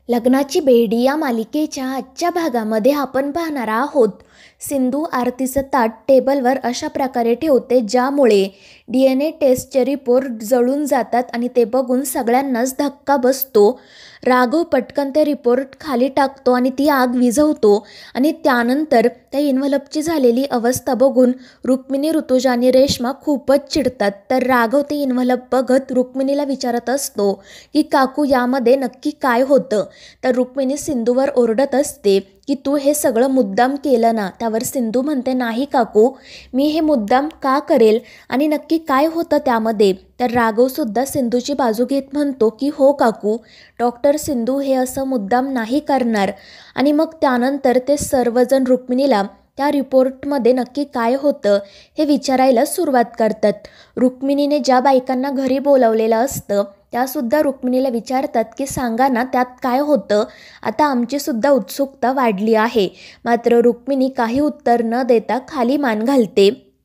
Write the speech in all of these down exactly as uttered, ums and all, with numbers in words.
लग्नाची बेडी या मालिकेच्या आजच्या भागामध्ये आपण पाहणार आहोत. सिंधू आरतीचं ताट टेबलवर अशा प्रकारे ठेवते ज्यामुळे डी एन ए टेस्टचे रिपोर्ट जळून जातात आणि ते बघून सगळ्यांनाच धक्का बसतो. राघव पटकन ते रिपोर्ट खाली टाकतो आणि ती आग विझवतो आणि त्यानंतर त्या इन्व्हलपची झालेली अवस्था बघून रुक्मिणी, ऋतुजा आणि रेश्मा खूपच चिडतात. तर राघव ते इन्व्हलप बघत रुक्मिणीला विचारत असतो की काकू यामध्ये नक्की काय होतं. तर रुक्मिणी सिंधूवर ओरडत असते की तू हे सगळं मुद्दाम केलं ना. त्यावर सिंधू म्हणते नाही काकू, मी हे मुद्दाम का करेल आणि नक्की काय होतं त्यामध्ये. तर राघवसुद्धा सिंधूची बाजू घेत म्हणतो की हो काकू, डॉक्टर सिंधू हे असं मुद्दाम नाही करणार. आणि मग त्यानंतर ते सर्वजण रुक्मिणीला त्या रिपोर्टमध्ये नक्की काय होतं हे विचारायला सुरुवात करतात. रुक्मिणीने ज्या बायकांना घरी बोलावलेलं असतं त्यासुद्धा रुक्मिणीला विचारतात की सांगा ना त्यात काय होतं. आता आमचीसुद्धा उत्सुकता वाढली आहे. मात्र रुक्मिणी काही उत्तर न देता खाली मान घालते.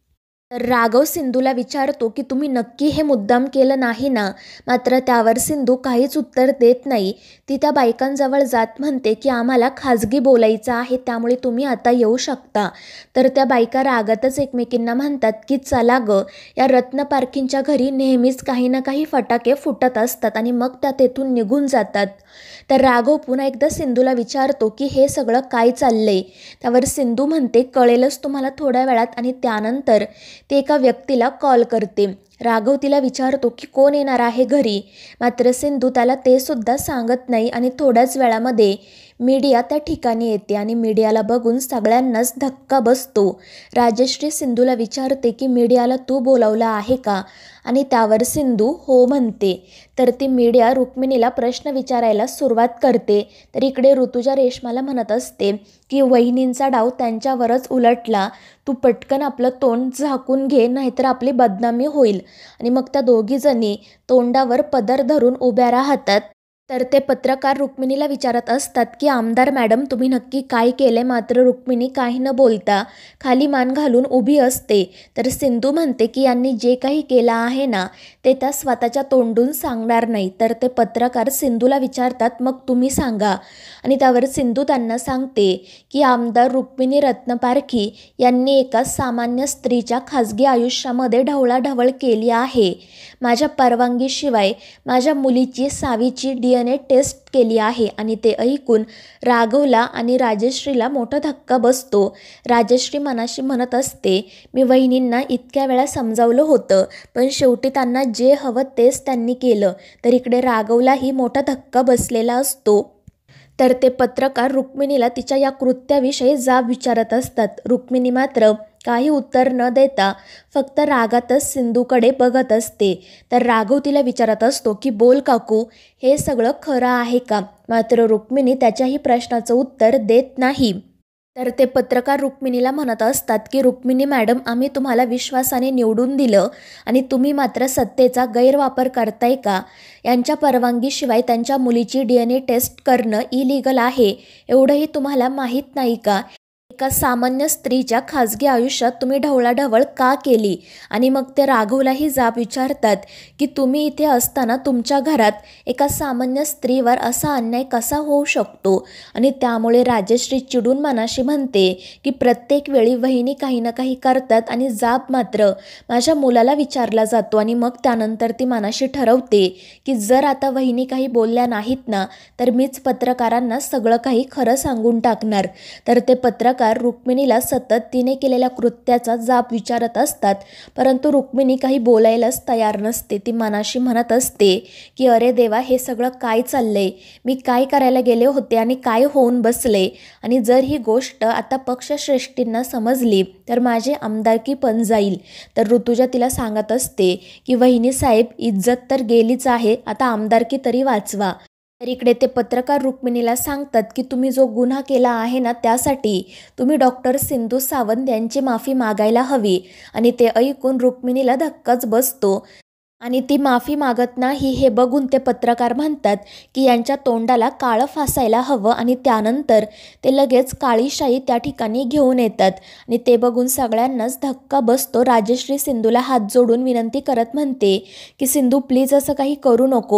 तर राघव सिंधूला विचारतो की तुम्ही नक्की हे मुद्दाम केलं नाही ना. मात्र त्यावर सिंधू काहीच उत्तर देत नाही. ती त्या बायकांजवळ जात म्हणते की आम्हाला खाजगी बोलायचं आहे, त्यामुळे तुम्ही आता येऊ शकता. तर त्या बायका रागातच एकमेकींना म्हणतात की चला ग, या रत्न पारखींच्या घरी नेहमीच काही ना काही फटाके फुटत असतात आणि मग त्या तेथून निघून जातात. तर राघव पुन्हा एकदा सिंधूला विचारतो की हे सगळं काय चाललंय. त्यावर सिंधू म्हणते कळेलच तुम्हाला थोड्या वेळात. आणि त्यानंतर ते एका व्यक्तीला कॉल करते. राघव तिला विचारतो की कोण येणार आहे घरी. मात्र सिंधू त्याला ते सुद्धा सांगत नाही आणि थोड्याच वेळामध्ये मीडिया त्या ठिकाणी येते आणि मीडियाला बघून सगळ्यांनाच धक्का बसतो. राजश्री सिंधूला विचारते की मीडियाला तू बोलावलं आहे का. आणि त्यावर सिंधू हो म्हणते. तर ती मीडिया रुक्मिणीला प्रश्न विचारायला सुरुवात करते. तर इकडे ऋतुजा रेश्माला म्हणत असते की वहिनींचा डाव त्यांच्यावरच उलटला, तू पटकन आपलं तोंड झाकून घे नाहीतर आपली बदनामी होईल. आणि मग त्या दोघीजणी तोंडावर पदर धरून उभ्या राहतात. तर ते पत्रकार रुक्मिणीला विचारत असतात की आमदार मॅडम तुम्ही नक्की काय केले. मात्र रुक्मिणी काही न बोलता खाली मान घालून उभी असते. तर सिंधू म्हणते की यांनी जे काही केलं आहे ना ते त्या स्वतःच्या तोंडून सांगणार नाही. तर ते पत्रकार सिंधूला विचारतात मग तुम्ही सांगा. आणि त्यावर सिंधू त्यांना सांगते की आमदार रुक्मिणी रत्नपारखी यांनी एका सामान्य स्त्रीच्या खाजगी आयुष्यामध्ये ढवळाढवळ केली आहे. माझ्या परवानगीशिवाय माझ्या मुलीची सावीची डी एन ए टेस्ट केली आहे. आणि ते ऐकून राघवला आणि राजश्रीला मोठा धक्का बसतो. राजश्री मनाशी म्हणत असते मी वहिनींना इतक्या वेळा समजावलं होतं पण शेवटी त्यांना जे हवं तेच त्यांनी केलं. तर इकडे राघवलाही मोठा धक्का बसलेला असतो. तर ते पत्रकार रुक्मिणीला तिच्या या कृत्याविषयी जाब विचारत असतात. रुक्मिणी मात्र काही उत्तर न देता फक्त रागातच सिंधूकडे बघत असते. तर राघव तिला विचारत असतो की बोल काकू, हे सगळं खरं आहे का. मात्र रुक्मिणी त्याच्याही प्रश्नाचं उत्तर देत नाही. तर ते पत्रकार रुक्मिणीला म्हणत असतात की रुक्मिणी मॅडम, आम्ही तुम्हाला विश्वासाने निवडून दिलं आणि तुम्ही मात्र सत्तेचा गैरवापर करताय का. यांच्या परवानगीशिवाय त्यांच्या मुलीची डी एन ए टेस्ट करणं इलिगल आहे एवढंही तुम्हाला माहीत नाही का. एका सामान्य स्त्रीच्या खाजगी आयुष्यात तुम्ही ढवळाढवळ का केली. आणि मग ते राघवलाही जाब विचारतात की तुम्ही इथे असताना तुमच्या घरात एका सामान्य स्त्रीवर असा अन्याय कसा होऊ शकतो. आणि त्यामुळे राजश्री चिडून मनाशी म्हणते की प्रत्येक वेळी वहिनी काही ना काही करतात आणि जाब मात्र माझ्या मुलाला विचारला जातो. आणि मग त्यानंतर ती मनाशी ठरवते की जर आता वहिनी काही बोलल्या नाहीत ना तर मीच पत्रकारांना सगळं काही खरं सांगून टाकणार. तर ते पत्रकार रुक्मिणीला सतत तिने केलेल्या कृत्याचा जाब विचारत असतात परंतु रुक्मिणी काही बोलायलाच तयार नसते. ती मनाशी म्हणत असते की अरे देवा, हे सगळं काय चाललंय. मी काय करायला गेले होते आणि काय होऊन बसले. आणि जर ही गोष्ट आता पक्षश्रेष्ठींना समजली तर माझे आमदारकी पण जाईल. तर ऋतुजा तिला सांगत असते की वहिनी साहेब, इज्जत तर गेलीच आहे, आता आमदारकी तरी वाचवा. तर इकडे ते पत्रकार रुक्मिणीला सांगतात की तुम्ही जो गुन्हा केला आहे ना त्यासाठी तुम्ही डॉक्टर सिंधू सावंत यांची माफी मागायला हवी. आणि ते ऐकून रुक्मिणीला धक्काच बसतो आणि ती माफी मागत नाही हे बघून ते पत्रकार म्हणतात की यांच्या तोंडाला काळं फासायला हवं. आणि त्यानंतर ते लगेच काळी शाई त्या ठिकाणी घेऊन येतात. आणि ते बघून सगळ्यांनाच धक्का बसतो. राजश्री सिंधूला हात जोडून विनंती करत म्हणते की सिंधू प्लीज असं काही करू नको.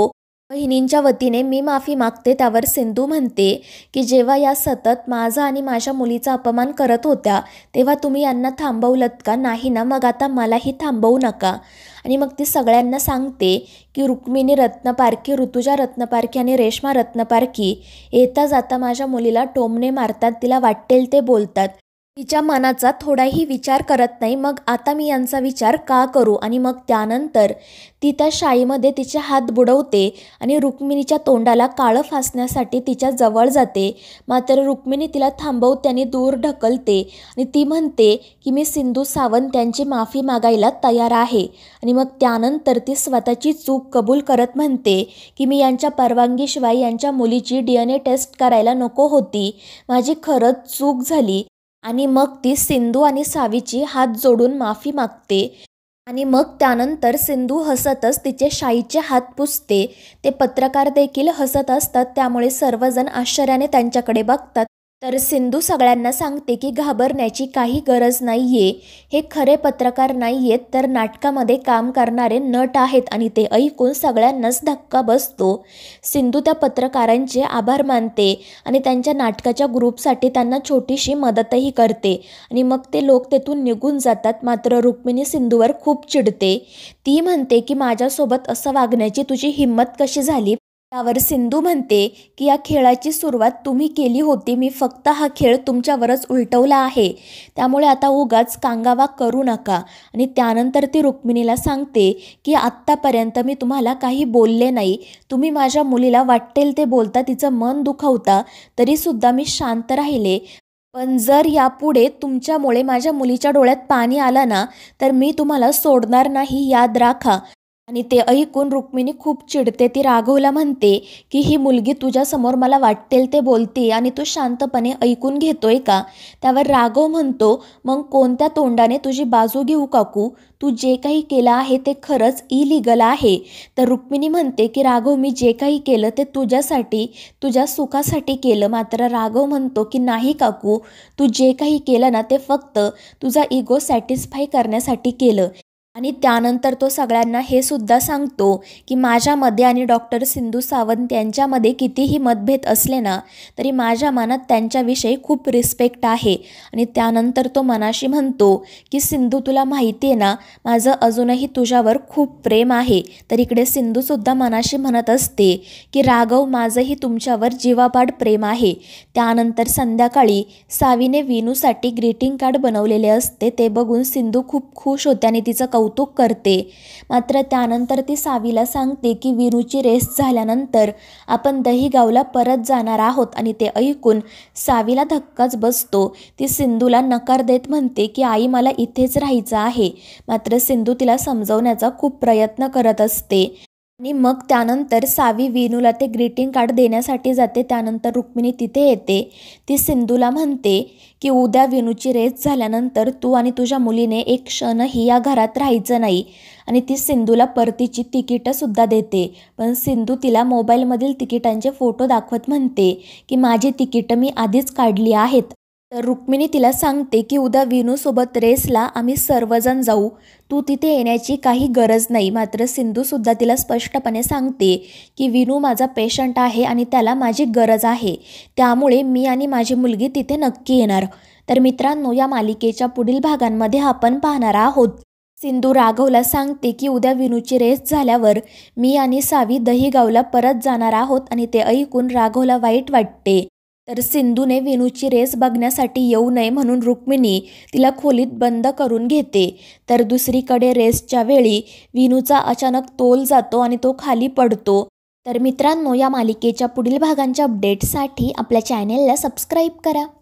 बहिणींच्या वतीने मी माफी मागते. त्यावर सिंधू म्हणते की जेव्हा या सतत माझा आणि माझ्या मुलीचा अपमान करत होत्या तेव्हा तुम्ही यांना थांबवलत का? नाही ना, मग आता मलाही थांबवू नका. आणि मग ती सगळ्यांना सांगते की रुक्मिणी रत्नपारखी, ऋतुजा रत्नपारखी आणि रेश्मा रत्नपारखी येता जाता माझ्या मुलीला टोमणे मारतात, तिला वाटेल ते बोलतात, तिच्या मनाचा थोडाही विचार करत नाही. मग आता मी यांचा विचार का करू? आणि मग त्यानंतर ती त्या शाईमध्ये तिचे हात बुडवते आणि रुक्मिणीच्या तोंडाला काळं फासण्यासाठी तिच्या जवळ जाते. मात्र रुक्मिणी तिला थांबवते आणि दूर ढकलते आणि ती म्हणते की मी सिंधू सावंत यांची माफी मागायला तयार आहे. आणि मग त्यानंतर ती स्वतःची चूक कबूल करत म्हणते की मी यांच्या परवानगीशिवाय यांच्या मुलीची डी एन ए टेस्ट करायला नको होती, माझी खरंच चूक झाली. आणि मग ती सिंधू आणि सावीची हात जोडून माफी मागते. आणि मग त्यानंतर सिंधू हसतच तिचे शाईचे हात पुसते. ते पत्रकार देखील हसत असतात, त्यामुळे सर्वजण आश्चर्याने त्यांच्याकडे बघतात. तर सिंधू सगळ्यांना सांगते की घाबरण्याची काही गरज नाही आहे, हे खरे पत्रकार नाही आहेत तर नाटकामध्ये काम करणारे नट आहेत. आणि ते ऐकून सगळ्यांनाच धक्का बसतो. सिंधू त्या पत्रकारांचे आभार मानते आणि त्यांच्या नाटकाच्या ग्रुपसाठी त्यांना छोटीशी मदतही करते. आणि मग ते लोक तेथून निघून जातात. मात्र रुक्मिणी सिंधूवर खूप चिडते. ती म्हणते की माझ्यासोबत असं वागण्याची तुझी हिंमत कशी झाली? त्यावर सिंधू म्हणते की या खेळाची सुरुवात तुम्ही केली होती, मी फक्त हा खेळ तुमच्यावरच उलटवला आहे, त्यामुळे आता उगाच कांगावा करू नका. आणि त्यानंतर ती रुक्मिणीला सांगते की आत्तापर्यंत मी तुम्हाला काही बोलले नाही, तुम्ही माझ्या मुलीला वाटेल ते बोलता, तिचं मन दुखवता, तरीसुद्धा मी शांत राहिले. पण जर यापुढे तुमच्यामुळे माझ्या मुलीच्या डोळ्यात पाणी आलं ना तर मी तुम्हाला सोडणार नाही, याद राखा. आणि ते ऐकून रुक्मिणी खूप चिडते. ती राघवला म्हणते की ही मुलगी तुझ्यासमोर मला वाटेल ते बोलते आणि तू शांतपणे ऐकून घेतोय का? त्यावर राघव म्हणतो मग कोणत्या तोंडाने तुझी बाजू घेऊ काकू? तू जे काही केलं आहे ते खरंच इलिगल आहे. तर रुक्मिणी म्हणते की राघव मी जे काही केलं ते तुझ्यासाठी, तुझ्या सुखासाठी केलं. मात्र राघव म्हणतो की नाही काकू, तू जे काही केलं ना ते फक्त तुझा इगो सॅटिस्फाय करण्यासाठी केलं. आणि त्यानंतर तो सगळ्यांना हे सुद्धा सांगतो की माझ्यामध्ये आणि डॉक्टर सिंधू सावंत यांच्यामध्ये कितीही मतभेद असले ना तरी माझ्या मनात त्यांच्याविषयी खूप रिस्पेक्ट आहे. आणि त्यानंतर तो मनाशी म्हणतो की सिंधू तुला माहिती आहे ना, माझं अजूनही तुझ्यावर खूप प्रेम आहे. तर इकडे सिंधूसुद्धा मनाशी म्हणत असते की राघव माझंही तुमच्यावर जीवापाड प्रेम आहे. त्यानंतर संध्याकाळी सावीने विनूसाठी ग्रीटिंग कार्ड बनवलेले असते. ते बघून सिंधू खूप खुश होते आणि तिचं कौतुक करते. मात्र त्यानंतर ती सावीला सांगते की विनूची रेस झाल्यानंतर आपण दहीगावला परत जाणार आहोत. आणि ते ऐकून सावीला धक्काच बसतो. ती सिंधूला नकार देत म्हणते की आई मला इथेच राहायचं आहे. मात्र सिंधू तिला समजवण्याचा खूप प्रयत्न करत असते. आणि मग त्यानंतर सावी विनूला ते ग्रीटिंग कार्ड देण्यासाठी जाते. त्यानंतर रुक्मिणी तिथे येते. ती सिंधूला म्हणते की उद्या विनूची रेस झाल्यानंतर तू आणि तुझ्या मुलीने एक क्षणही या घरात राहायचं नाही. आणि ती सिंधूला परतीची तिकीटंसुद्धा देते. पण सिंधू तिला मोबाईलमधील तिकिटांचे फोटो दाखवत म्हणते की माझी तिकीटं मी आधीच काढली आहेत. तर रुक्मिणी तिला सांगते की उद्या विनूसोबत रेसला आम्ही सर्वजण जाऊ, तू तिथे येण्याची काही गरज नाही. मात्र सिंधूसुद्धा तिला स्पष्टपणे सांगते की विनू माझा पेशंट आहे आणि त्याला माझी गरज आहे, त्यामुळे मी आणि माझी मुलगी तिथे नक्की येणार. तर मित्रांनो, या मालिकेच्या पुढील भागांमध्ये आपण पाहणार आहोत सिंधू राघवला सांगते की उद्या विनूची रेस झाल्यावर मी आणि सावी दहीगावला परत जाणार आहोत. आणि ते ऐकून राघवला वाईट वाटते. तर सिंधूने विनूची रेस बघण्यासाठी येऊ नये म्हणून रुक्मिणी तिला खोलीत बंद करून घेते. तर दुसरीकडे रेसच्या वेळी विनूचा अचानक तोल जातो आणि तो खाली पडतो. तर मित्रांनो, या मालिकेच्या पुढील भागांच्या अपडेट्ससाठी आपल्या चॅनेलला सबस्क्राईब करा.